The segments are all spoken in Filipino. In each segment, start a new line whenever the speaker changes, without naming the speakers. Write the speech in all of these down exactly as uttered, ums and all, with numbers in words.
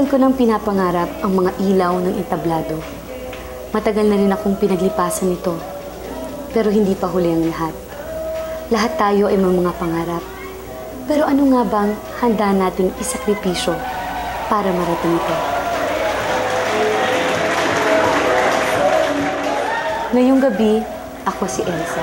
ko nang pinapangarap ang mga ilaw ng entablado. Matagal na rin akong pinaglipasan nito. Pero hindi pa huli ang lahat. Lahat tayo ay may mga pangarap. Pero ano nga bang handa nating isakripisyo para marating ito? Ngayong gabi, ako si Elsa.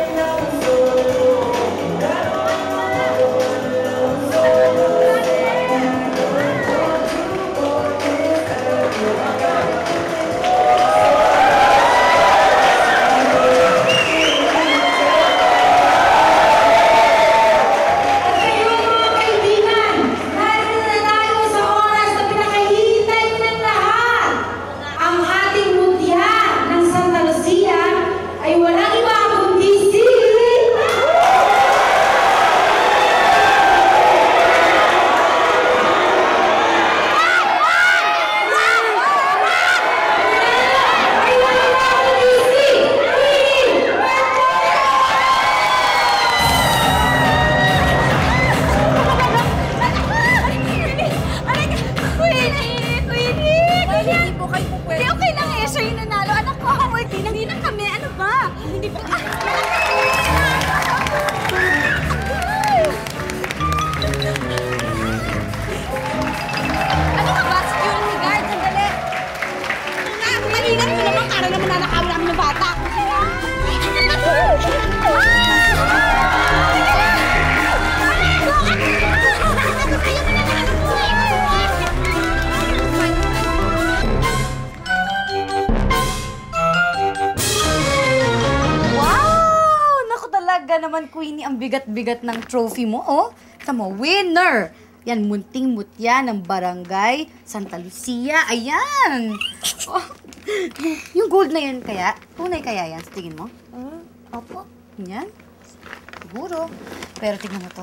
Naman, Queenie, ang bigat-bigat ng trophy mo, oh. Tama, winner! Yan, munting-mutya ng barangay Santa Lucia. Ayan! Oh, yung gold na yun kaya, tunay kaya yan, sa tingin mo?
Mm, opo.
Yan? Siguro. Pero tingnan mo to.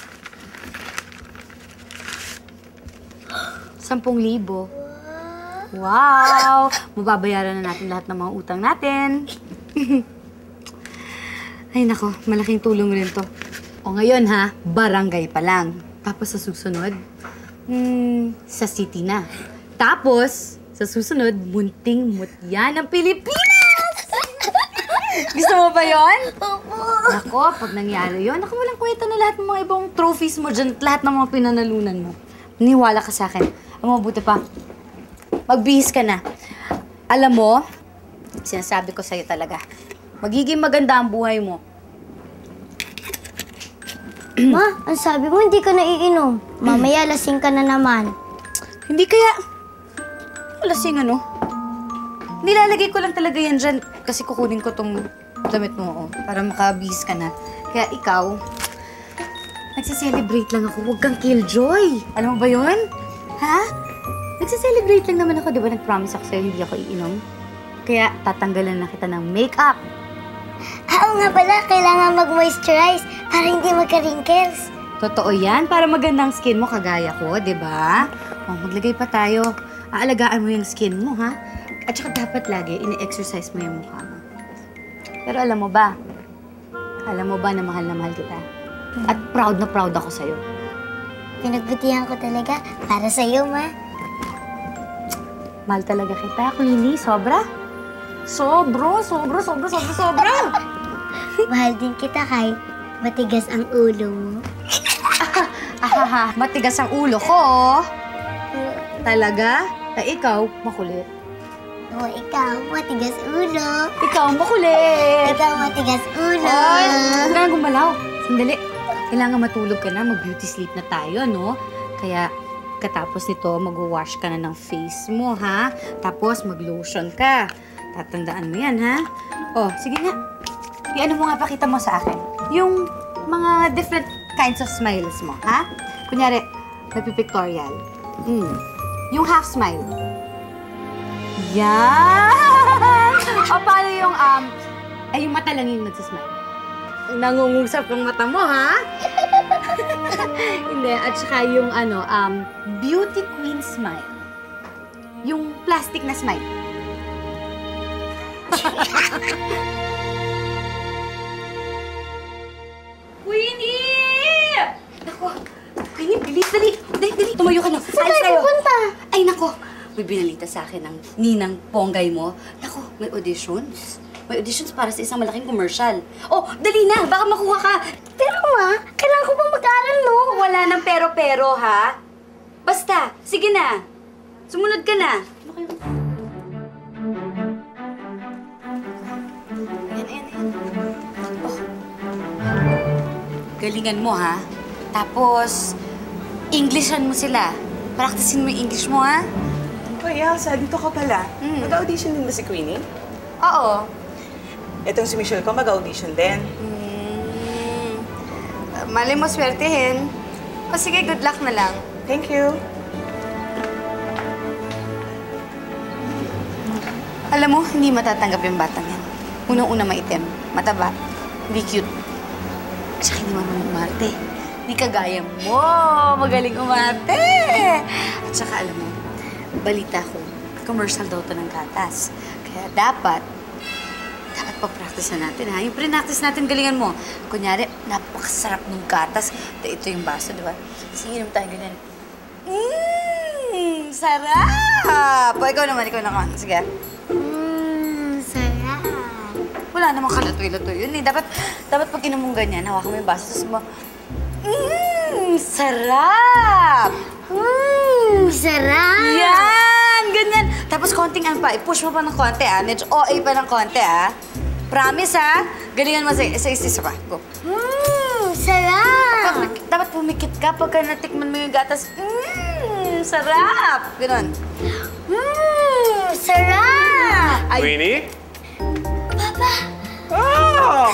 Sampung libo. Wow! Mababayaran na natin lahat ng mga utang natin. Ay nako, malaking tulong rin to. O ngayon ha, barangay pa lang. Tapos sa susunod, hmm, sa city na. Tapos, sa susunod, munting mutya ng Pilipinas! Gusto mo ba yon?
Opo.
Ako, pag nangyari yun, ako walang kwenta na lahat ng mga ibang trophies mo dyan at lahat ng mga pinanalunan mo. Niwala ka sa akin. Ang mabuti pa, magbihis ka na. Alam mo, sinasabi ko sa'yo talaga, magiging maganda ang buhay mo.
Ma, ang sabi mo hindi ka naiinom. Mamaya lasing ka na naman.
Hindi kaya... Lasing ano? Nilalagay ko lang talaga yan dyan kasi kukunin ko tong damit mo, oh, para makabihis ka na. Kaya ikaw, nagsiselebrate lang ako. Huwag kang killjoy. Alam mo ba yun? Ha? Nagsiselebrate lang naman ako. Di ba nag-promise ako sa'yo hindi ako iinom? Kaya tatanggalan na kita ng makeup.
Oo nga pala, kailangan mag-moisturize para hindi magka-wrinkles.
Totoo yan, para magandang skin mo kagaya ko, di ba? Oh, maglagay pa tayo. Aalagaan mo yung skin mo, ha? At saka dapat lagi, ini-exercise mo yung mukha mo. Pero alam mo ba, alam mo ba na mahal na mahal kita? At proud na proud ako sa'yo.
Pinagbutihan ko talaga para sa'yo, Ma.
Mahal talaga kita, Queenie. Sobra? Sobra, sobra, sobra, sobra, sobra!
Mahal din kita kahit matigas ang ulo mo.
Ahaha, matigas ang ulo ko. Talaga? Ay, ikaw, makulit.
Oo, ikaw, matigas ulo.
Ikaw, makulit.
Ikaw, matigas ulo.
Ay, huwag ka na gumalaw. Sandali. Kailangan matulog ka na. Mag-beauty sleep na tayo, no? Kaya, katapos nito, mag-wash ka na ng face mo, ha? Tapos, mag-lotion ka. Tatandaan mo yan, ha? Oh, sige nga. I-ano mo nga, pakita mo sa akin. Yung mga different kinds of smiles mo, ha? Kunyari, nagpipictorial. Mm. Yung half smile. Yan! O, paano yung, um, ay, yung mata lang yung nagsismile. Nangungusap ang mata mo, ha? Hindi, at saka yung, ano, um, beauty queen smile. Yung plastic na smile. Queenie! Ako, Queenie, bilis, dali. Dali, dali, tumayo ka na.
Saan tayo pupunta?
Ay, naku. may binalita sa akin ng ninang ponggay mo. Naku, may auditions. May auditions para sa isang malaking commercial. Oh, dali na! Baka makuha ka!
Pero ma, kailangan ko pa mag-aaral, no?
Wala nang pero-pero, ha? Basta, sige na. Sumunod ka na. Ano kayo? Ayan, ayan, ayan. Oh. Galingan mo, ha? Tapos, Englishan mo sila. Practicein mo yung English mo, ha?
Hoy, Elsa, dito ka pala.
Mm.
Mag-audition din ba si Queenie?
Oo.
Itong si Michelle ko mag-audition din.
Hmm. Malay mo swertehin. O sige, good luck na lang.
Thank you.
Alam mo, hindi matatanggap yung batang yan. Unang-una maitim, mataba, hindi cute. At saka hindi marunong umarte. Hindi kagaya mo, magaling umarte. At saka alam mo, balita ko, commercial daw to ng gatas. Kaya dapat, dapat pag-practice na natin, ha? Yung pre-practice natin, galingan mo. Kunyari, napakasarap ng gatas. Ito yung baso, di ba? Sige, inom tayo ganyan. Mmm, sarap! O, ikaw naman, ikaw naman. Sige.
Mmm, sarap.
Wala namang kalatoy-latoy yun, eh. Dapat, dapat pag inom mong ganyan, hawakan mo yung baso, tapos mo, mmm, sarap!
Mmm, sarap.
Yan! Ganyan! Tapos konting ano pa, i-push mo pa ng konti, ah. Medyo O A pa ng konti, ah. Promise, ah. Galingan mo sa isa-isa pa. Go.
Mmm, sarap.
Dapat, dapat pumikit ka pagka natikman mo yung gatas. Mmm, sarap! Ganon.
Mmm, sarap.
Ay,
Queenie?
Papa,
Oh!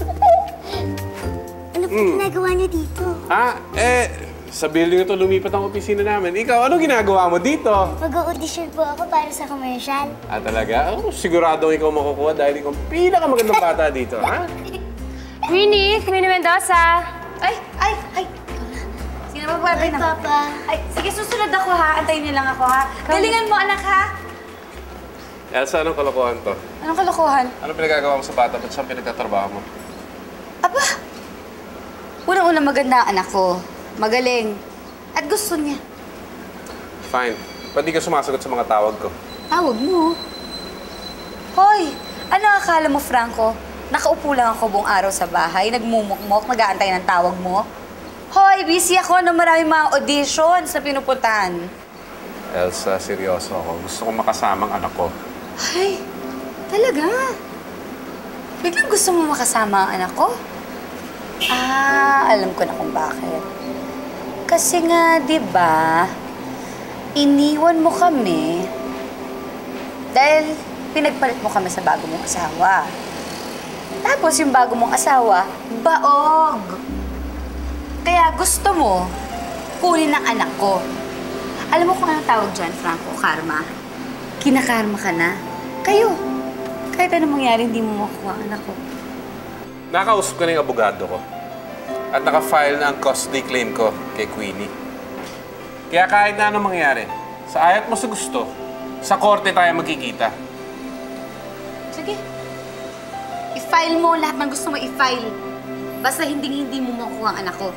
ano po ginagawa niyo dito?
Ah, eh, sa building ito lumipat ang opisina namin. Ikaw, ano ginagawa mo dito?
Mag-audition po ako para sa commercial.
Ah, talaga? Oh, siguradong ikaw makukuha dahil ikaw ang pinakamagandang bata dito, ha?
Queenie, Queenie Mendoza.
ay, ay, ay. Sino ba pwede
Ay,
na?
Papa.
Ay, sige, susunod ako, ha. Antayin niyo lang ako, ha. Galingan mo, anak, ha.
Elsa, anong kalokohan to?
Anong kalokohan?
Ano pinagagawa mo sa bata? Ba't saan pinagtatrabaho mo?
Aba, unang-una maganda ang anak ko. Magaling. At gusto niya.
Fine. Ba't di ka sumasagot sa mga tawag ko?
Tawag mo. Hoy, ano akala mo, Franco? Nakaupo lang ako buong araw sa bahay, nagmumukmok, nag-aantay ng tawag mo. Hoy, busy ako na maraming mga auditions na pinupuntahan.
Elsa, seryoso ako. Gusto kong makasama ang anak ko.
Ay, talaga? Biglang gusto mo makasama ang anak ko? Ah, alam ko na kung bakit. Kasi nga, di ba, iniwan mo kami dahil pinagpalit mo kami sa bago mong asawa. Tapos yung bago mong asawa, baog. Kaya gusto mo kunin ang anak ko. Alam mo kung anong tawag dyan, Franco? Karma. Kinakarma ka na. Kayo. Kahit anong mangyari, hindi mo makuha ang anak ko.
Nakausap ko na yung abogado ko. At naka-file na ang custody claim ko kay Queenie. Kaya kahit na anong mangyari, sa ayat mo sa gusto, sa korte tayo magkikita.
Sige. I-file mo lahat ng gusto mo i-file. Basta hindi-hindi mo makuha ang anak ko.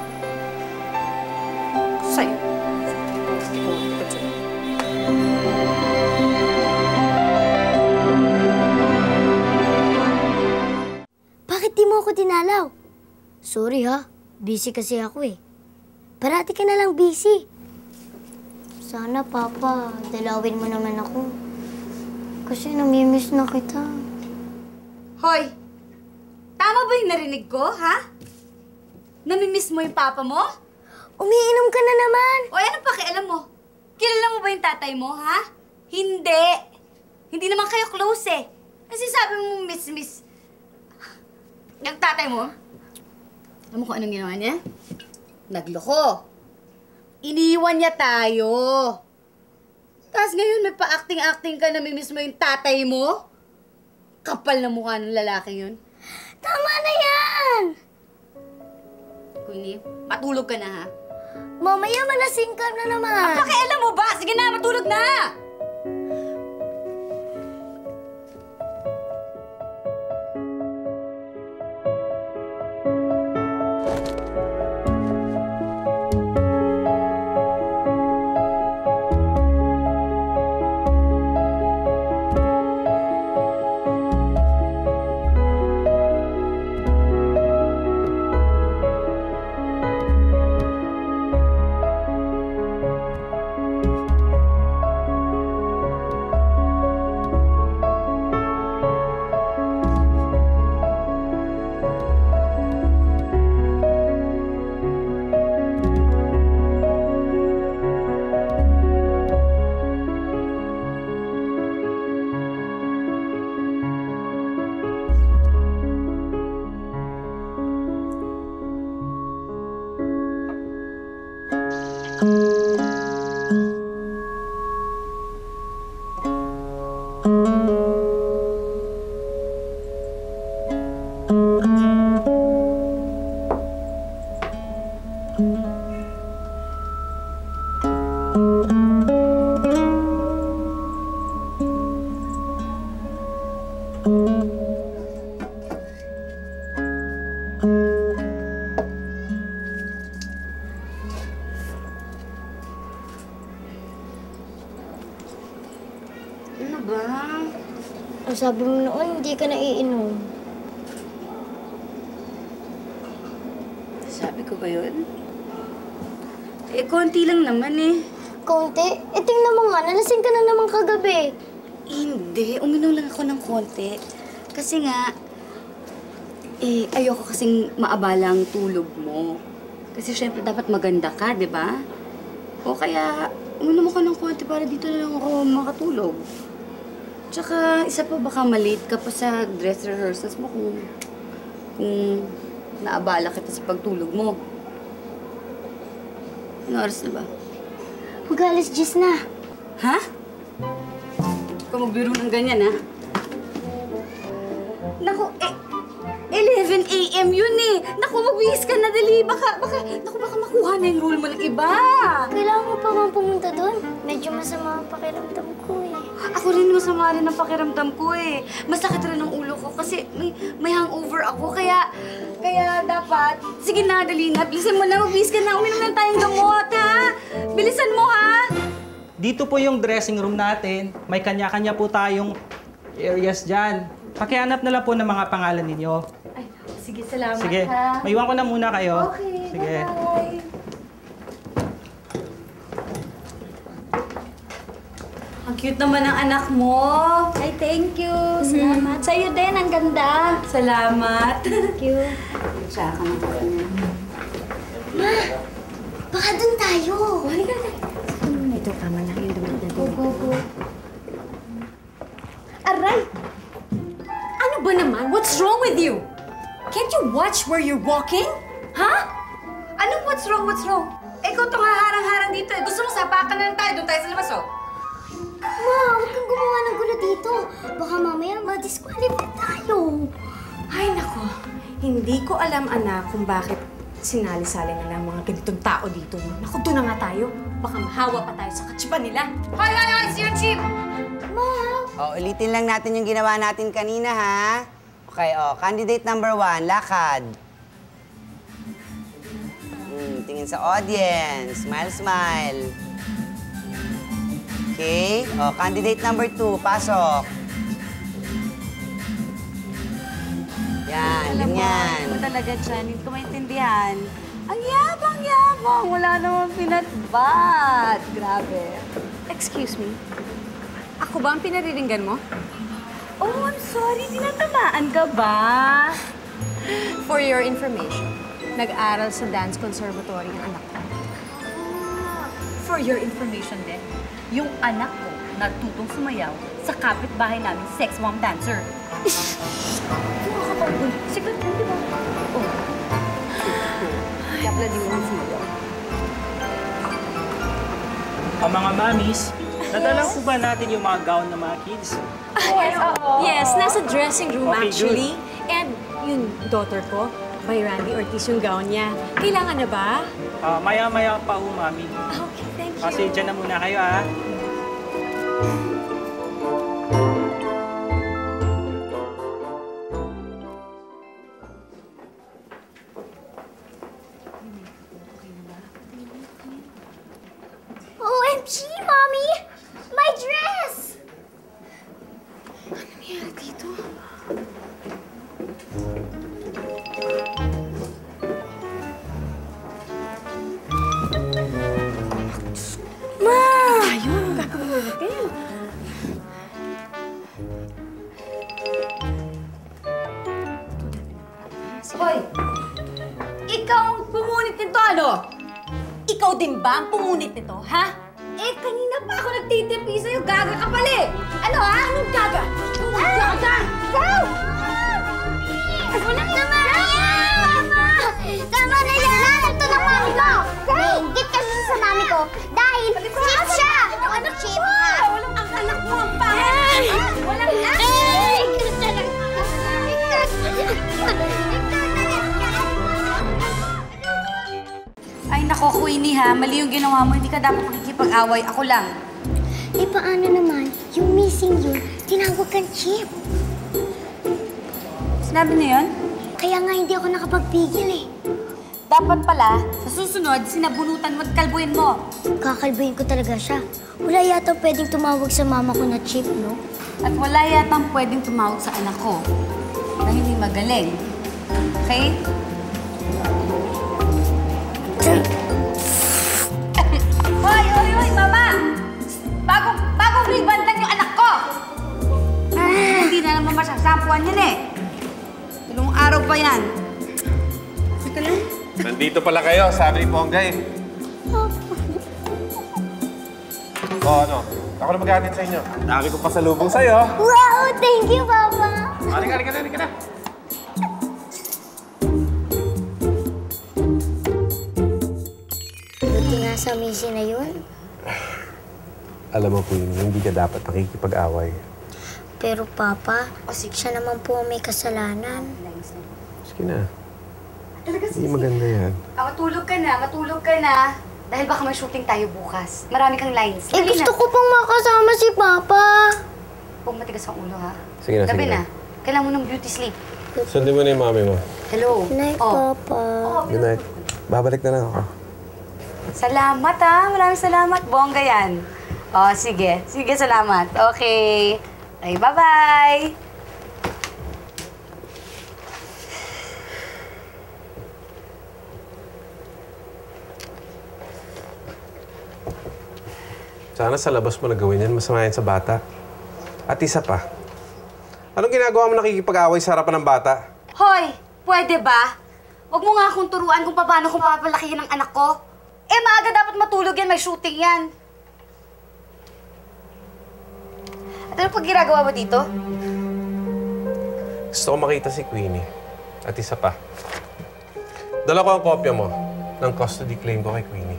Sa'yo.
Bakit di mo ako dinalaw? Sorry ha, busy kasi ako eh. Parati ka na lang busy. Sana, Papa, dalawin mo naman ako. Kasi namimiss na kita.
Hoy! Tama ba yung narinig ko, ha? Namimiss mo yung papa mo?
Umiinom ka na naman.
O ano pakialam mo? Kilala mo ba yung tatay mo, ha? Hindi! Hindi naman kayo close eh. Kasi sabi mo miss-miss. Yung tatay mo, alam mo kung anong ginawa niya? Nagloko. Iniwan niya tayo. Tapos ngayon may pa-acting-acting ka na mimiss mo yung tatay mo? Kapal na mukha ng lalaki yun.
Tama na yan!
Queenie, matulog ka na ha?
Mamaya malasing ka na naman.
Pakialam mo ba? Sige na, matulog na! Ano ba?
Ang sabi mo noon, hindi ka naiinom.
Sabi ko ba yun? Eh, konti lang naman eh.
Konti? Eh, tingnan mo nga, nalasing ka na naman kagabi.
Hindi, uminom lang ako ng konti. Kasi nga, eh, ayoko kasing maabala ang tulog mo. Kasi syempre dapat maganda ka, di ba? O kaya, uminom ako ng konti para dito na lang ako makatulog. Tsaka, isa pa baka malate ka pa sa dress rehearsals mo kung, kung naabala kita sa pagtulog mo. Ano oras na ba?
Mag-alas diyes na.
Ha? Kung magbiro ng ganyan, ha? Naku, eh, eleven a m yun eh. Naku, magbihis ka na, dali. Baka, baka, naku, baka makuha na yung rule mo ng iba.
Kailangan mo pa bang pumunta doon? Medyo masama ang pakiramdam ko eh.
Ako rin masama rin ang pakiramdam ko eh. Masakit rin ang ulo ko kasi may, may hangover ako. Kaya, kaya dapat, sige na, dali na. Bilisan mo na, magbihis ka na. Uminom lang tayong gamot, ha? Bilisan mo, ha?
Dito po yung dressing room natin. May kanya-kanya po tayong areas dyan. Pakihanap na lang po ng mga pangalan ninyo.
Ay, sige, salamat,
Sige,
ha?
maiwan ko na muna kayo.
Okay,
Sige.
bye-bye. Ang cute naman ng anak mo.
Ay, thank you. Salamat. Sa'yo din, ang ganda.
Salamat.
Thank you.
Siya ka ng kape niya.
Ma, baka doon tayo.
Halika na. Ito, tama na yung damit na
Go, go, go.
Aray! Ano ba naman? What's wrong with you? Can't you watch where you're walking? Ha?
Anong what's wrong, what's wrong? Eh, ikaw itong haharang-harang dito eh. Gusto mo sapakan na lang tayo. Doon tayo sa labas, oh.
Ma, huwag kang gumawa ng gulo dito. Baka mamaya ma-disqualify tayo.
Ay, nako. Hindi ko alam, anak, kung bakit sinali-sali nila ang mga ganitong tao dito. Naku, doon na nga tayo. Baka mahawa pa tayo sa katsipan nila.
Hoy, hoy, hoy! It's your chip!
Ma,
O, ulitin lang natin yung ginawa natin kanina, ha? Okay, o. Candidate number one, lakad. Hmm, tingin sa audience. Smile, smile. Okay. O, candidate number two, pasok. Yan,
Alam mo,
ganyan.
hindi mo talaga dyan. Hindi ko maintindihan. Ang yabang-yabang. Wala naman pinatbat. Grabe.
Excuse me. Ako ba ang pinariringgan mo?
Oh, I'm sorry. Tinatamaan ka ba?
For your information, nag-aral sa dance conservatory ang anak ko.
For your information din, yung anak ko natutong sumayaw sa kapitbahay namin sex bomb dancer. Nakakapagod. Sikat mo, di ba? Oh. Kaya pala di mo lang sumayaw.
Ang mga mamis, nadala po ba natin yung mga gown ng mga kids?
Yes, yes, nasa dressing room
Okay,
actually. And yung daughter ko, by Randy Ortiz yung gown niya. Kailangan na ba?
Ah, maya-maya pa ho, mami.
Ah, okay, thank you.
Kasi dyan na muna kayo, ha?
O M G, Mommy! My dress!
Ano nangyari dito? Ma! Ayun, ang gagawin natin.
Hoy! Ikaw ang pumunit nito, ano? Ikaw din ba ang pumunit nito, ha? Eh, kanina pa ako nagtitipi sa'yo. Gaga ka pala eh! Ano, ha? Anong gaga? Anong gaga? Go!
Walang naman! Tama! Tama na yan! Nanap to ng mami ko! Nainggit kasi sa mami ko.
Walang ay!
Ay, nako, Queenie ha. Mali yung ginawa mo. Hindi ka dapat makikipag-away. Ako lang.
Eh, paano naman? Yung missing yun, tinawag kang Chip.
Sinabi niyo yun?
Kaya nga hindi ako nakapagpigil eh.
Dapat pala, sa susunod, sinabunutan mo at kalbuin mo.
Kakalbuhin ko talaga siya. Wala yata pwedeng tumawag sa mama ko na Chip, no?
At wala yatang pwedeng tumawag sa anak ko na hindi magaling. Okay? Hoy, hoy, hoy, mama! Bagong, bagong ribbon lang yung anak ko! Ah, hindi na naman masasampuan yan eh. Ilang araw pa yan. Sige lang.
Nandito pala kayo, sabi ni Ponggay. O ano, ako na mag-aatid sa inyo. Dami ko pasalubong sa'yo.
Wow! Thank you, Papa!
Halika, halika na, halika na.
Buti nga sa missing na yun.
Alam mo, Queenie, hindi ka dapat nakikipag-away.
Pero, Papa, siya naman po may kasalanan.
Sige na. Hindi maganda yan.
Ah, matulog ka na, matulog ka na. Dahil baka may shooting tayo bukas. Marami kang lines.
Eh, gusto ko pong makasama si Papa.
Huwag matigas ang ulo, ha?
Sige na,
Gabi
sige na.
na. Kailangan mo ng beauty sleep.
Sundin mo na yung mami mo.
Hello.
Good night,
Oh.
Papa.
Good night. Babalik na lang ako.
Salamat, ha? Maraming salamat. Bongga yan. Oh, sige. Sige, salamat. Okay. Okay, bye-bye.
Sana sa labas mo na gawin yan, masama yan sa bata. At isa pa, anong ginagawa mo nakikipag-away sa harapan ng bata?
Hoy, pwede ba? Huwag mo nga akong turuan kung paano kung papalakihin ang anak ko. Eh, maaga dapat matulog yan, may shooting yan. At ano pag ginagawa mo dito?
Gusto ko makita si Queenie. At isa pa, dala ko ang kopya mo ng custody claim ko kay Queenie.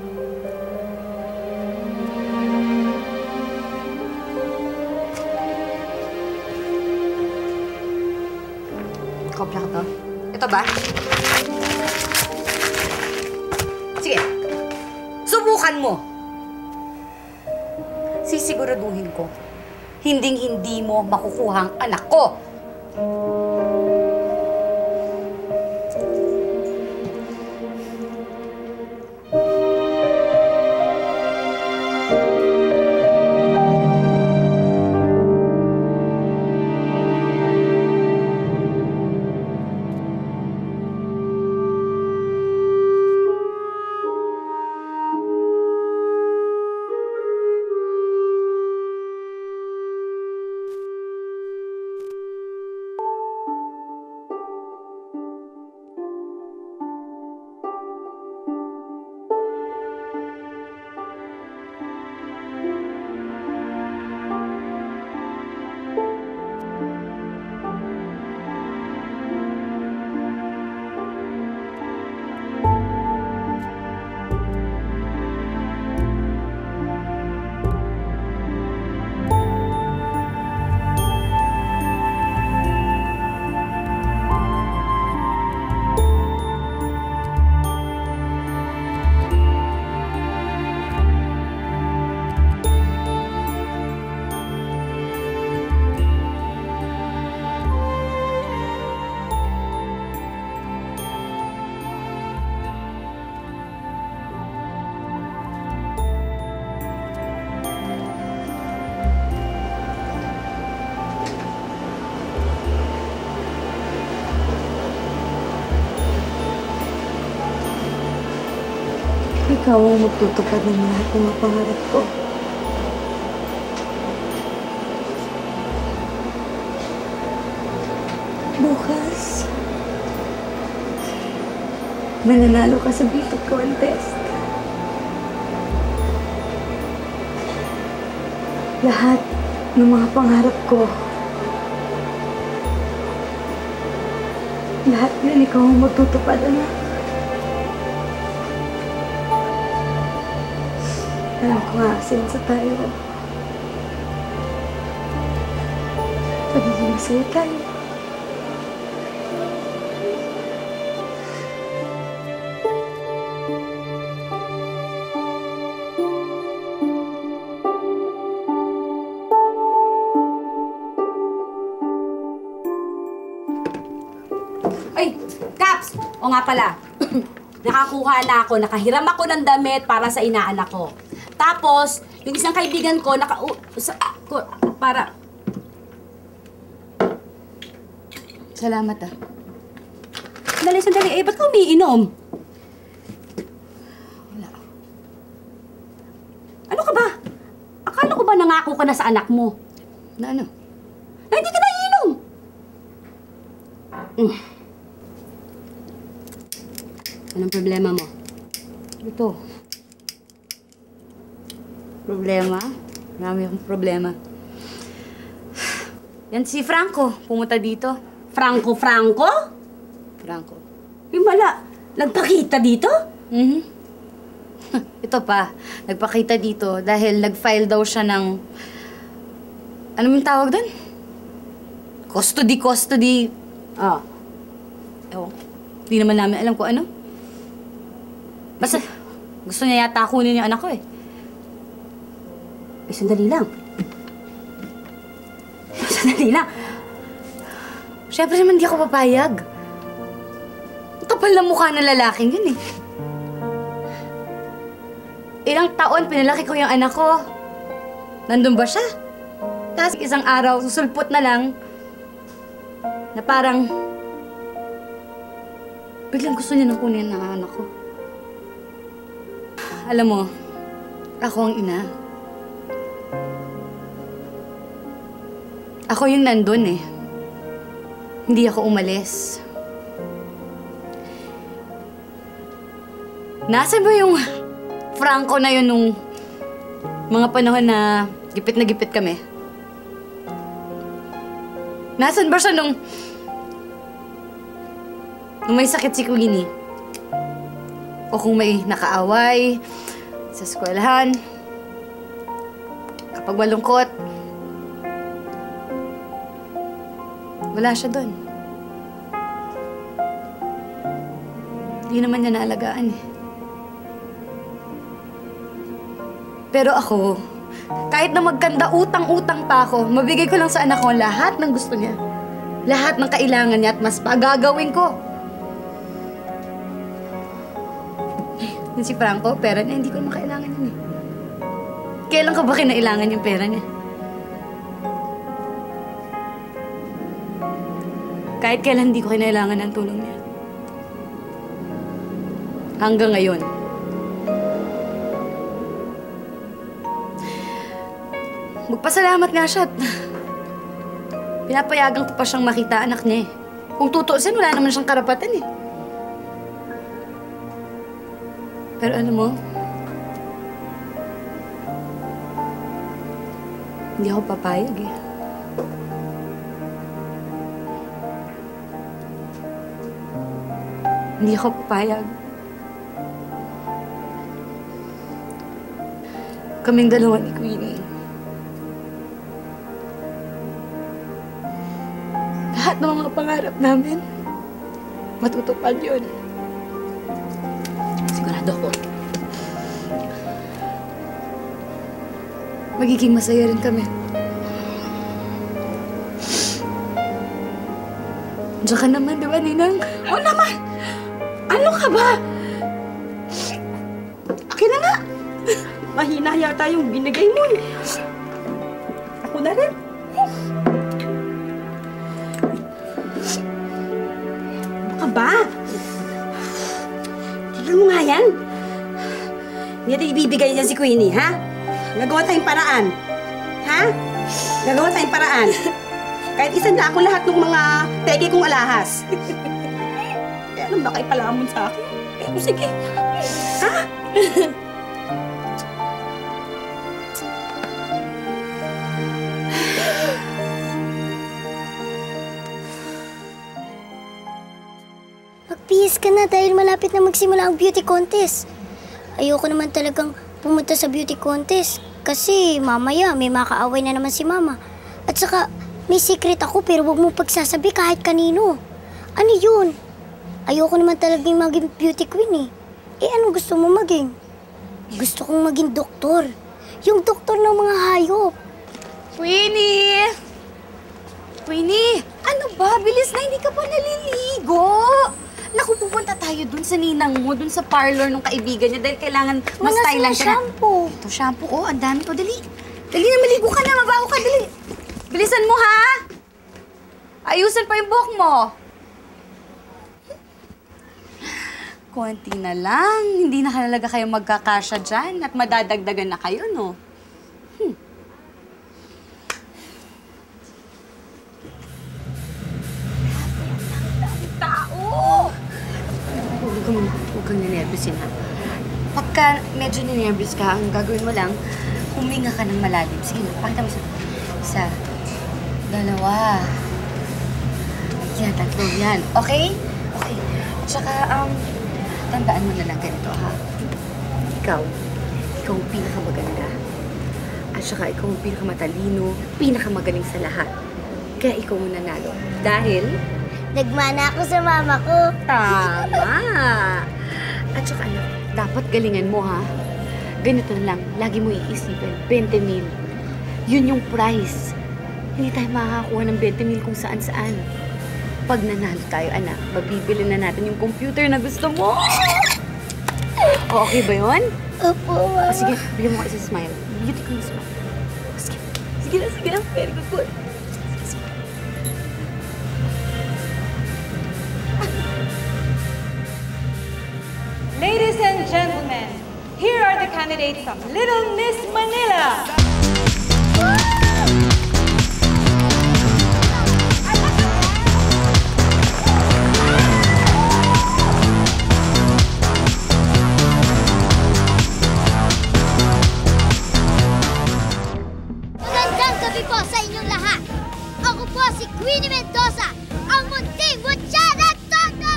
Kopya ko to. Ito ba? Sige. Subukan mo. Sisiguraduhin ko. Hinding-hindi mo makukuha ang anak ko.
Ikaw ang magtutupad ng lahat ng mga pangarap ko. Bukas, mananalo ka sa beauty contest. Lahat ng mga pangarap ko, lahat yan ikaw ang magtutupad, anak. Alam ko nga, sinsa tayo. Magiging masaya tayo.
Ay, Caps! O nga pala, nakakuha na ako, nakahiram ako ng damit para sa inaanak ko. Tapos, yung isang kaibigan ko, naka... Uh, sa, ko, para...
Salamat ah.
Sandali, sandali. Eh, ba't ka umiinom? Wala. Ano ka ba? Akala ko ba nangako ka na sa anak mo?
Na ano?
Na hindi ka na iinom! Mm. Anong problema mo?
Ito. Problema? Marami akong problema. Yan si Franco, pumunta dito.
Franco, Franco?
Franco.
Yung wala, nagpakita dito?
Mhm. Ito pa, nagpakita dito dahil nag-file daw siya ng... Ano yung tawag doon? Custody, custody...
Ah.
Ewan ko. Hindi naman namin alam kung ano. Basta, gusto niya yata kunin yung anak ko eh.
Eh, sandali lang. Sandali lang.
Siyempre naman di ako papayag. Ang kapal na mukha ng lalaking yun eh. Ilang taon pinalaki ko yung anak ko. Nandun ba siya? Tapos isang araw, susulpot na lang na parang biglang gusto niya nang kunin ng anak ko. Alam mo, ako ang ina. Ako yung nandun eh. Hindi ako umalis. Nasaan ba yung Franco na yun nung mga panahon na gipit na gipit kami? Nasaan ba siya nung nung may sakit si Queenie? O kung may nakaaway sa eskwelahan, kapag malungkot, wala siya doon. Hindi naman niya naalagaan eh. Pero ako, kahit na magkanda utang-utang pa ako, mabigay ko lang sa anak ko lahat ng gusto niya. Lahat ng kailangan niya at mas pa gagawin ko. Yung si Franco, pera niya, hindi ko naman kailangan yun eh. Kailan ka ba kinailangan yung pera niya? Kahit kailan hindi ko kinailangan ng tulong niya. Hanggang ngayon. Magpasalamat nga siya at pinapayagan ko pa siyang makita anak niya eh. Kung tutuusin, wala naman siyang karapatan eh. Pero alam mo, hindi ako papayag eh. Hindi ako papayag. Kaming dalawa ni Queenie. Lahat ng mga pangarap namin, matutupad yun. Sigurado ako. Magiging masaya rin kami. Diyan ka naman, di ba, Ninang?
Oo naman! Ano ka ba? Akin na nga! Mahina yata yung binigay mo eh. Ako na rin. Ano ka ba? Tignan mo nga yan. Hindi natin ibibigay niya si Queenie, ha? Nagawa tayong paraan. Ha? Nagawa tayong paraan. Kahit isa na ako lahat ng mga teke kong alahas. Kaya alam ba kayo palamon sa akin? Pero sige. Ha?
Magpihis ka na dahil malapit na magsimula ang beauty contest. Ayoko naman talagang pumunta sa beauty contest kasi mamaya may makaaway na naman si Mama. At saka, May secret ako pero huwag mo pagsasabi kahit kanino. Ano yun? Ayoko naman talagang maging beauty queen eh. Eh ano gusto mo maging? Gusto kong maging doktor. Yung doktor ng mga hayop.
Queenie! Queenie! Ano ba? Bilis na, hindi ka pa naliligo. Naku, pupunta tayo dun sa ninang mo, dun sa parlor ng kaibigan niya dahil kailangan mas stylan ka na.
shampoo.
Ito, shampoo. Oh, ang dami to. Dali. Dali na, maligo ka na. Mabaho ka. Dali. Bilisan mo, ha? Ayusan pa yung buhok mo. Konti na lang. Hindi na talaga kayo magkakasya dyan at madadagdagan na kayo, no? Hmm. Tao! Huwag kang, huwag kang ninervyusin, ha? Pagka medyo ninervyus ka, ang gagawin mo lang, huminga ka ng malalim. Sige na, pakita mo sa... Isa, dalawa, yan, tatlo, yan. Okay? Okay. Tsaka, um, tandaan mo na lang ganito, ha? Ikaw, ikaw ang pinakamaganda. At saka ikaw ang pinakamatalino, pinakamagaling sa lahat. Kaya ikaw ang nanalo. Dahil...
Nagmana ako sa mama ko.
Tama! At saka anak, dapat galingan mo, ha? Ganito na lang, lagi mo iisipin, twenty mil. Yun yung prize. Hindi tayo makakakuha ng twenty mil kung saan-saan. Pag nanalo tayo, anak, mabibili na natin yung computer na gusto mo. O, okay ba yun?
Opo, mama.
O, sige, bigyan mo ka isa smile. Beauty ko yung smile. Sige, sige na, sige na. Very good.
Ladies and gentlemen, here are the candidates from Little Miss Manila.
Magandang gabi po sa inyong lahat. Ako po si Queenie Mendoza, ang munting mutya ng Tondo!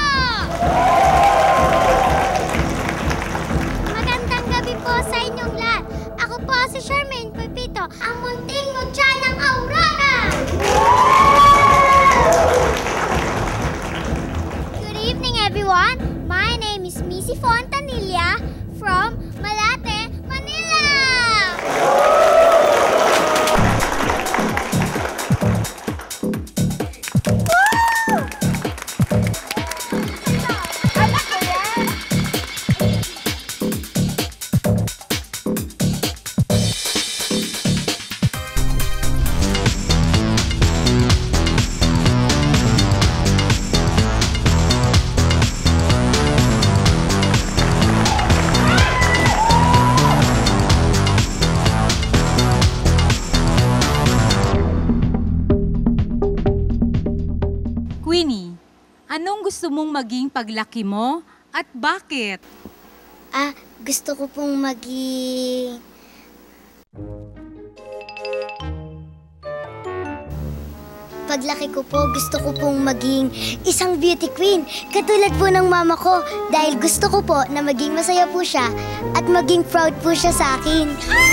Magandang gabi po sa inyong lahat. Ako po si Charmaine Pepito, ang munting mutya ng Aurora! Good evening, everyone. My name is Missy Fontanilla from Malate, Manila!
Queenie, anong gusto mong maging paglaki mo at bakit?
Ah, gusto ko pong maging... Paglaki ko po, gusto ko pong maging isang beauty queen. Katulad po ng mama ko. Dahil gusto ko po na maging masaya po siya at maging proud po siya sa akin.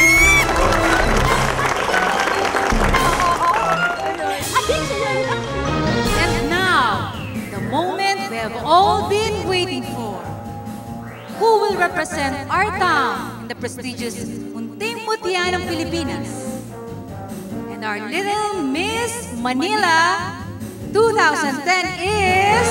And now, the moment we have all been waiting for. Who will represent our town in the prestigious Munting Mutya ng Pilipinas? And our Little Miss Manila twenty ten is...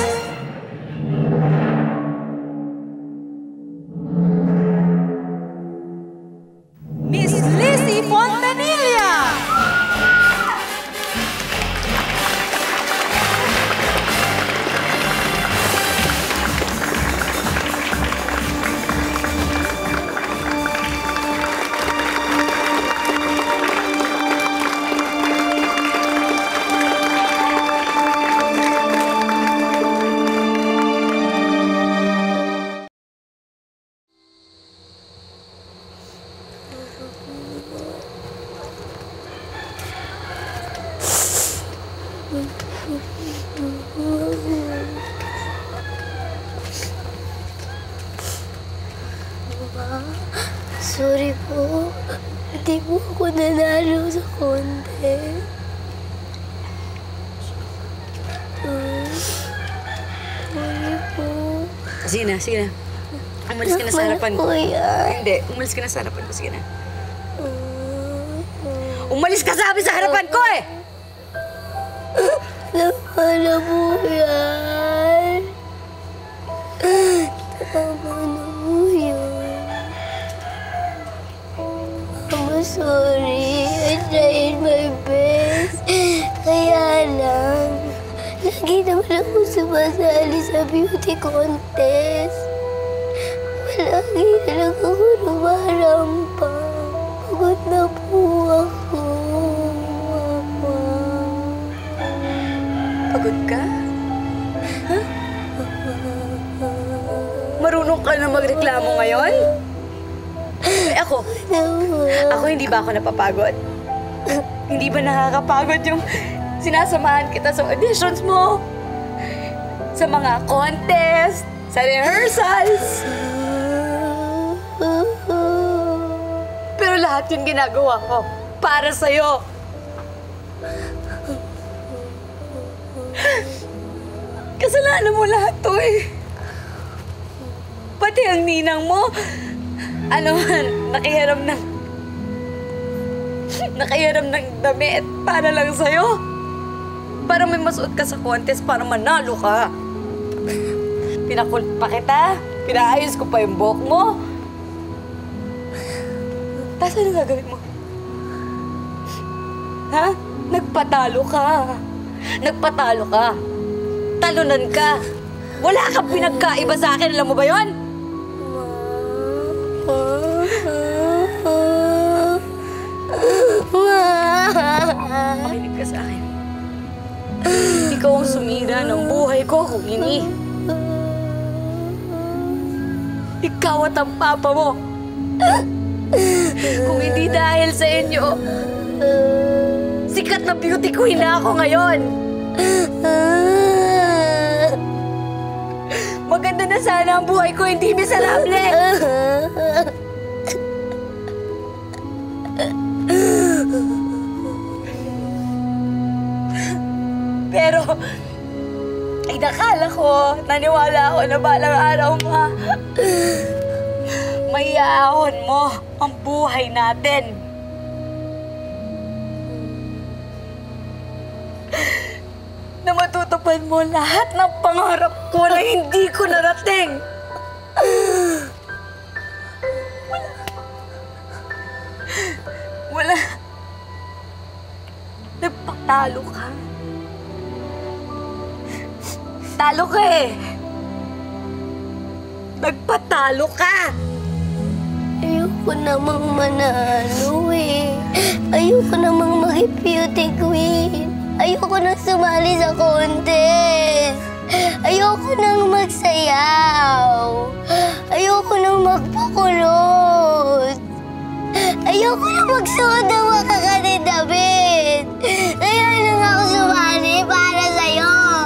Miss Lizzy Fontanilla!
Sorry po. Hindi po ako nanalo sa contest.
Sige na, sige na. Umalis ka na sa harapan ko.
Kuya.
Hindi, umalis ka na sa harapan ko. Sige na. Umalis ka sabi sa harapan ko eh!
Tama na po yan. Tama na po yan. Mama, sorry. I tried my best. Kaya lang, lagi naman ako sumasali sa beauty contest. Palagi na lang ako lumarampa. Pagod na po ako, Mama.
Pagod ka? Ha? Marunong ka na magreklamo ngayon? Eh ako, ako hindi ba ako napapagod? Hindi ba nakakapagod yung sinasamahan kita sa auditions mo? Sa mga contest, sa rehearsals? Pero lahat yun ginagawa ko para sa'yo. Kasalanan mo lahat to eh. Pati ang ninang mo, ano man, nakihiram ng... nakihiram ng damit para lang sa'yo. Para may masuot ka sa contest para manalo ka. Pinakult pa kita, pinaayos ko pa yung buhok mo. Tapos ano gagawin mo? Ha? Nagpatalo ka. Nagpatalo ka. Talunan ka. Wala kang pinagkaiba sa akin. Alam mo ba yun? Makinig ka sa akin. Ikaw ang sumira ng buhay ko, Queenie. Ikaw at ang papa mo. Kung hindi dahil sa inyo, sikat na beauty queen na ako ngayon. Maganda na sana ang buhay ko, hindi miserable. Pero, ay nakala ko, naniwala ako na balang araw ma, may iaahon mo ang buhay natin. Na matutupad mo lahat ng pangarap ko na hindi ko narating. Wala. Wala. Nagpatalo ka. Talo ka eh. Nagpatalo ka.
Ayoko namang manalo eh. Ayoko namang maging beauty queen. Ayoko nang sumali sa contest. Ayoko nang magsayaw. Ayoko nang magpakulot. Ayoko nang magsuot ng makakanin damit. Kaya lang ako sumali para sa'yo.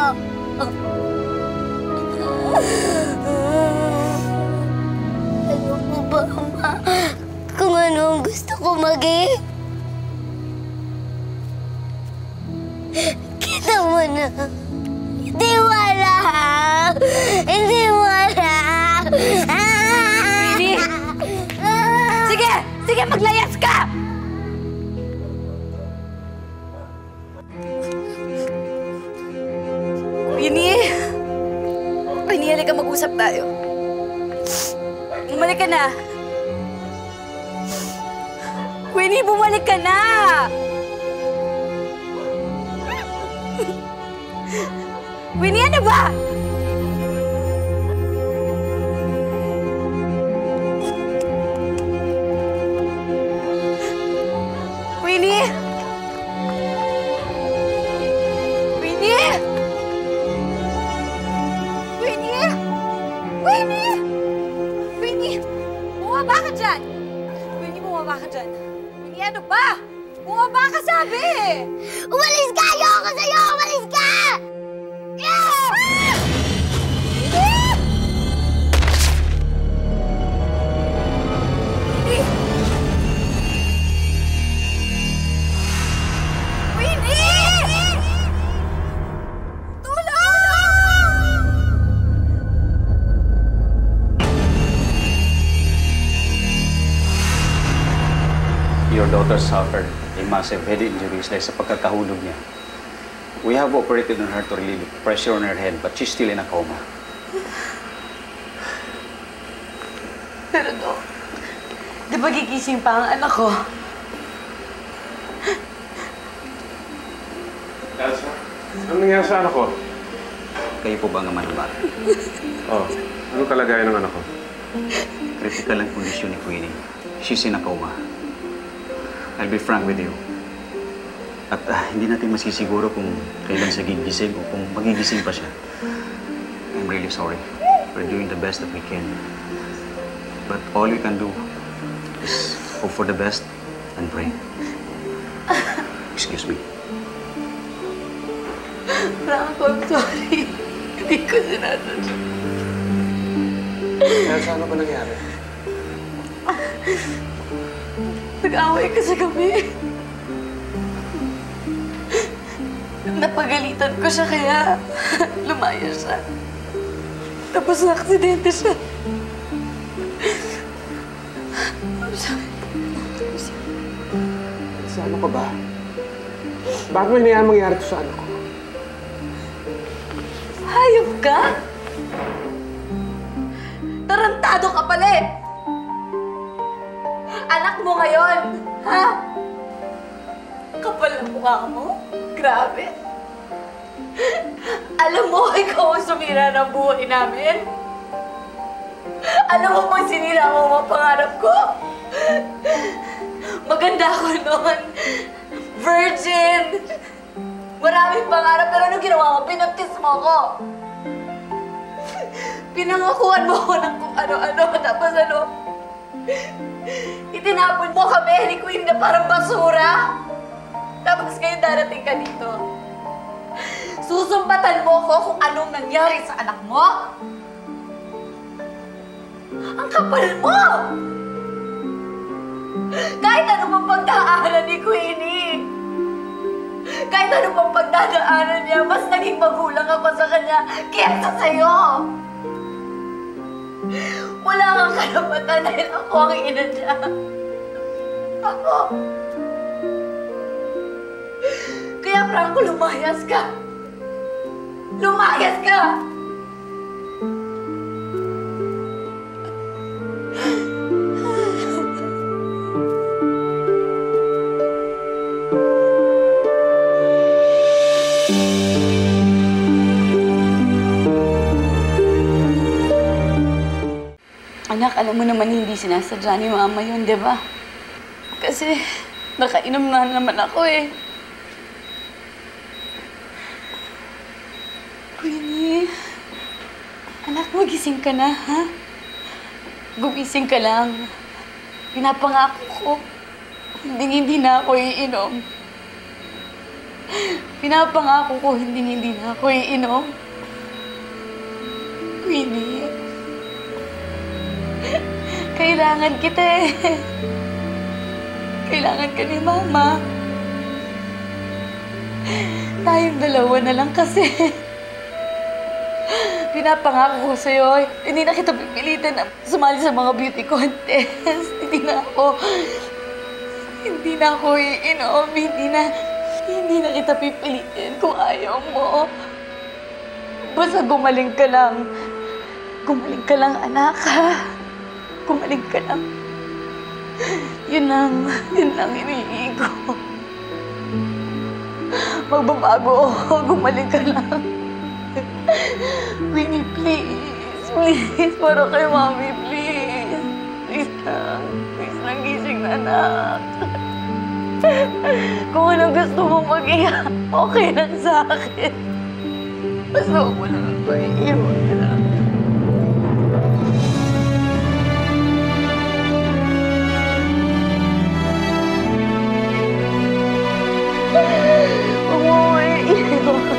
Ano mo ba, Ma? Kung ano ang gusto ko maging? Kita mo na. Hindi wala. Hindi wala.
Queenie! Sige! Sige, maglayas ka! Queenie! Queenie, halika mag-usap tayo. Bumalik ka na. Queenie, bumalik ka na! Queenie, ano ba? Queenie! Queenie! Queenie! Queenie! Queenie! Bumaba ka dyan! Queenie, bumaba ka dyan. Queenie, ano ba? Bumaba ka, sabi!
Umalis ka! Ayoko sa'yo! Umalis ka! Yeah!
daughter suffered a massive head injuries dahil sa pagkakahulog niya. We have operated on her to relieve the pressure on her head, but she's still in a coma.
Pero Dok, di ba gigising pa ang anak ko?
Elsa, anong nangyari sa anak ko?
Kayo po ba ang ama ng bata?
Oh, anong kalagayan ng anak ko?
Critical ang kondisyon ni Queenie. She's in a coma. I'll be frank with you. At uh, hindi natin masisiguro kung kailan siya gigising o kung magigising pa siya. I'm really sorry. We're doing the best that we can. But all we can do is hope for the best and pray. Excuse me.
Franco, I'm sorry. Hindi ko sinasadya.
Elsa, ano ba nangyari?
Nag-away kasi kami. Napagalitan ko siya kaya lumaya siya. Tapos na-aksidente siya. I'm sorry. I'm sorry.
Elsa, ano ka ba? Bakit may nangyari mangyari ito sa anak ko?
Hayop ka? Tarantado ka pala eh! Anak mo ngayon, ha? Kapal ang mukha mo? Grabe. Alam mo, ikaw ang sumira ng buhay namin? Alam mo bang sinira mo mga pangarap ko? Maganda ako noon. Virgin! Maraming pangarap, pero anong ginawa mo? Pinaptis mo ko. Pinangakuan mo ko ng kung ano-ano, tapos ano? Itinapon mo kami ni Queen na parang basura. Tapos ngayon darating ka dito. Susumpatan mo ko kung anong nangyari sa anak mo. Ang kapal mo! Kahit ano pang pagdaanan ni Queenie, kahit ano pang pagdadaanan niya, mas naging magulang ako sa kanya kaysa sa'yo. Wala kang karapatan dahil ako ang ina niya. Ako. Kaya Franco, lumayas ka. Lumayas ka! Anak, alam mo naman hindi sinasadya ni Mama yun, di ba? Kasi nakainom na naman ako eh. Queenie, anak, magising ka na, ha? Gumising ka lang. Pinapangako ko, hindi hindi na ako iinom. Pinapangako ko, hindi hindi na ako iinom. Queenie, kailangan kita eh. Kailangan ka ni Mama. Tayong dalawa na lang kasi. Pinapangako ko sa'yo, hindi na kita pipilitan na sumali sa mga beauty contest. Hindi na ako, hindi na ako iinom. Hindi na, hindi na kita pipilitin kung ayaw mo. Basta gumaling ka lang. Gumaling ka lang, anak, ha? Gumaling ka lang. Yun lang, yun lang hinihingi ko. Magbabago ako, gumaling ka lang. Queenie, please, please, para kay Mami, please. Please lang, please lang, gising na, anak. Kung anong gusto mong maging, okay lang sa akin. Basta huwag mo lang ako iiwan ka lang. Huwag mo ako iiwan.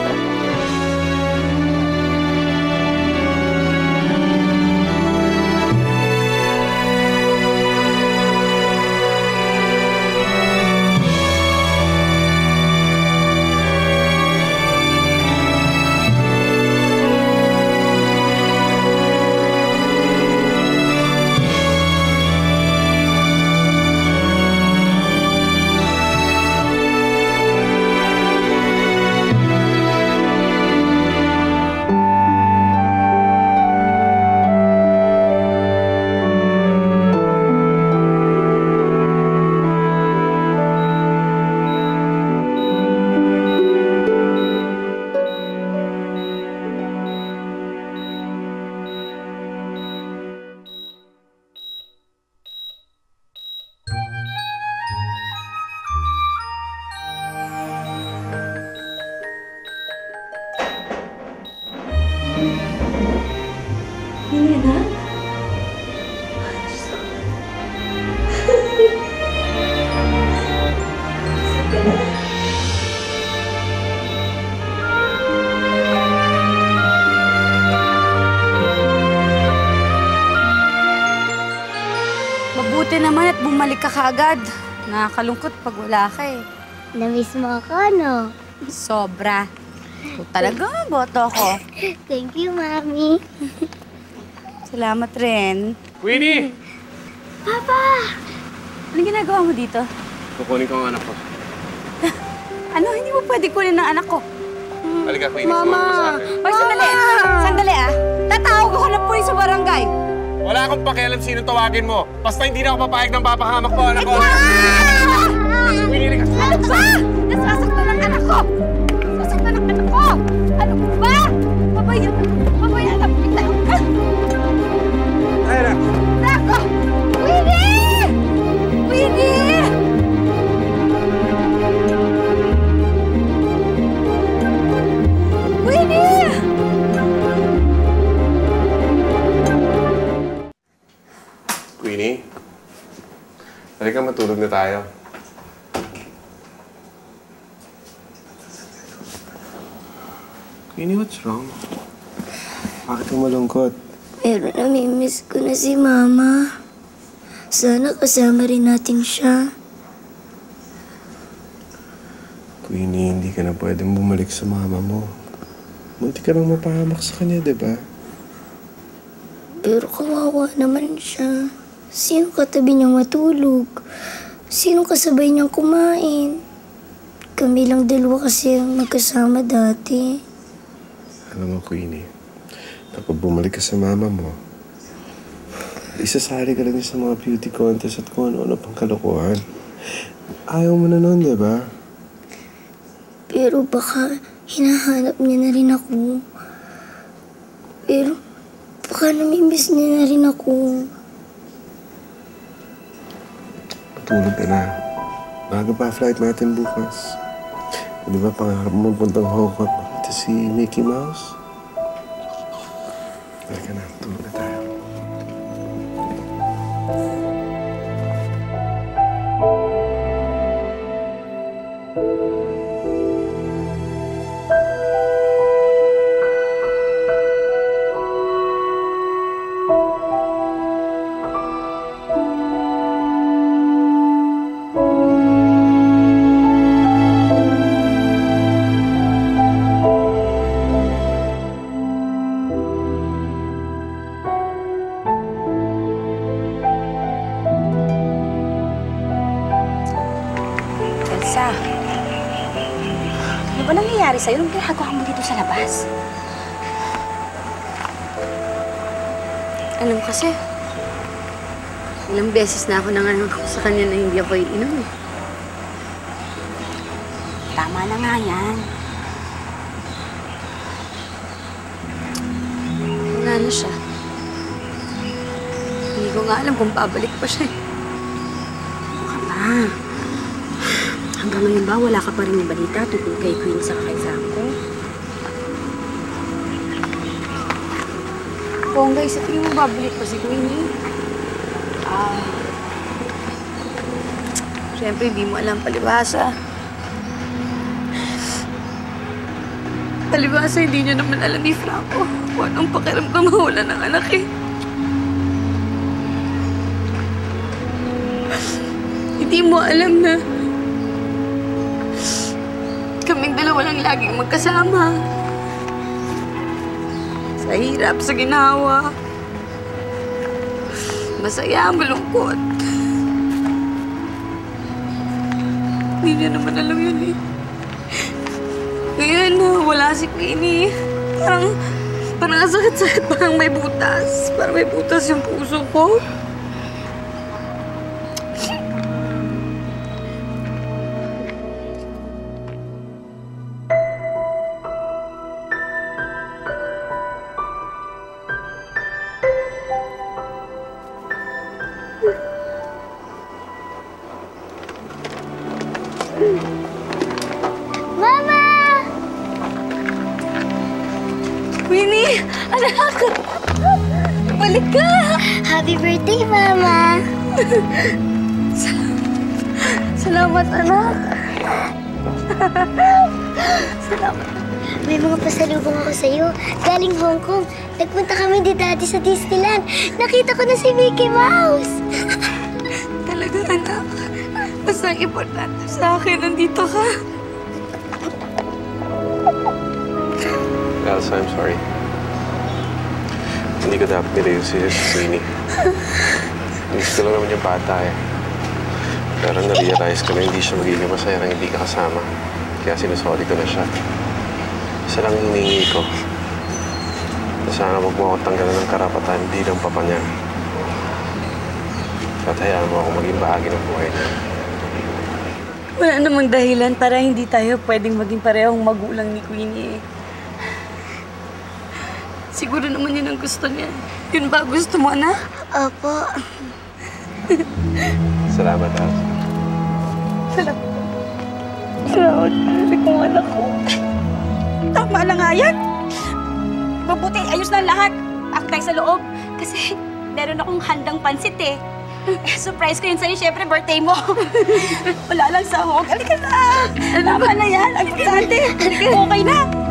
Hindi na?
Mabuti naman at bumalik ka kaagad. Nakakalungkot pag wala ka eh.
Namiss mo ako, no?
Sobra. Ito talaga, boto ko.
Thank you, Mami.
Salamat rin.
Queenie!
Papa!
Anong ginagawa mo dito?
Kukunin ko ang anak ko.
Ano? Hindi mo pwede kunin ng anak ko.
Halika, Queenie. Sumama ka sa akin.
Hoy, sandali. Sandali ah. Tatawag ako ng pulis sa barangay.
Wala akong pakialam sino tawagin mo. Basta hindi na ako papayag ng papahamak ko, anak ko. Queenie, halika.
Ano ba? Nasasaktan ng anak ko! Nasasaktan ng anak ko! Ano ba? Pabayan! Pabayan ang pita!
Ay, anak.
Nako! Winnie! Winnie! Winnie!
Queenie? Halika, matulog na tayo. Queenie, what's wrong? Bakit ka malungkot?
Pero namimiss ko na si Mama. Sana kasama rin natin siya.
Queenie, hindi ka na pwedeng bumalik sa mama mo. Munti ka nang mapahamak sa kanya, di ba?
Pero kawawa naman siya. Sino katabi niyang matulog? Sino kasabay niyang kumain? Kami lang dalawa kasi ang magkasama dati.
Alam mo, Queenie, kapag bumalik ka sa mama mo, isasali ka lang niya sa mga beauty contest at kung ano-ano pang kalokohan. Ayaw mo na nun, di ba?
Pero baka hinahanap niya na rin ako. Pero baka namimiss niya na rin ako.
Patulog ka na. Bago pa flight natin bukas. Di ba pangarap mo puntang Hong Kong makita si Mickey Mouse? Halika na, tulog na tayo.
Elsa, ano ba nangyayari sa'yo? Anong ginagawa mo dito sa labas?
Alam kasi, ilang beses na ako nanganak sa kanya na hindi ako iinom eh.
Tama na nga yan.
Wala na siya. Hindi ko nga alam kung pabalik pa siya eh.
Ano ka ba? Hanggang ngayon ba, wala ka pa rin yung balita tungkol kay Queen sa kay Franco?
Ponggay, sa tingin mo babalik pa si Queenie? Ah... Siyempre, hindi mo alam palibasa. Palibasa, hindi niyo naman alam ni Franco kung anong pakiramdam mawala ng anak eh. Hindi mo alam na kaming dalawa lang laging magkasama. Sa hirap, sa ginawa. Masaya, malungkot. Hindi niya naman alam yun eh. Ngayon, wala si Queenie. Parang, parang sakit-sakit, parang may butas. Parang may butas yung puso ko.
Mama!
Queenie! Anak
anak! Balik ka! Happy birthday, Mama! Salamat, anak! Salamat. May mga pasalubong ako sa'yo. Galing Hong Kong. Nagpunta kami di Daddy sa Disneyland. Nakita ko na si Mickey Mouse.
Talaga, anak. Basta ang importante sa akin, nandito ka.
Elsa, I'm sorry. Hindi ko dapat nilayo si Queenie. Gusto lang naman yung bata eh. Pero na-realize ko na hindi siya magiging masaya nang hindi ka kasama. Kaya sinusoli ko na siya. Isa lang hiningi ko. Na sana wag mo ako tanggalan ng karapatan bilang papa niya. At hayaan mo ako maging bahagi ng buhay niya.
Wala namang dahilan para hindi tayo pwedeng maging parehong magulang ni Queenie eh. Siguro naman yun ang gusto niya. Yun ba gusto mo, anak?
Opo.
Salamat, Elsa.
Salamat. Salamat. Salamat kong anak ko.
Tama na nga yan. Mabuti, ayos na lahat. Ako tayo sa loob. Kasi meron akong handang pansit eh. Surprise ko yun sa'yo, syempre birthday mo. Wala lang sahog. Halika na. Tama na yan. Ang importante. Okay na.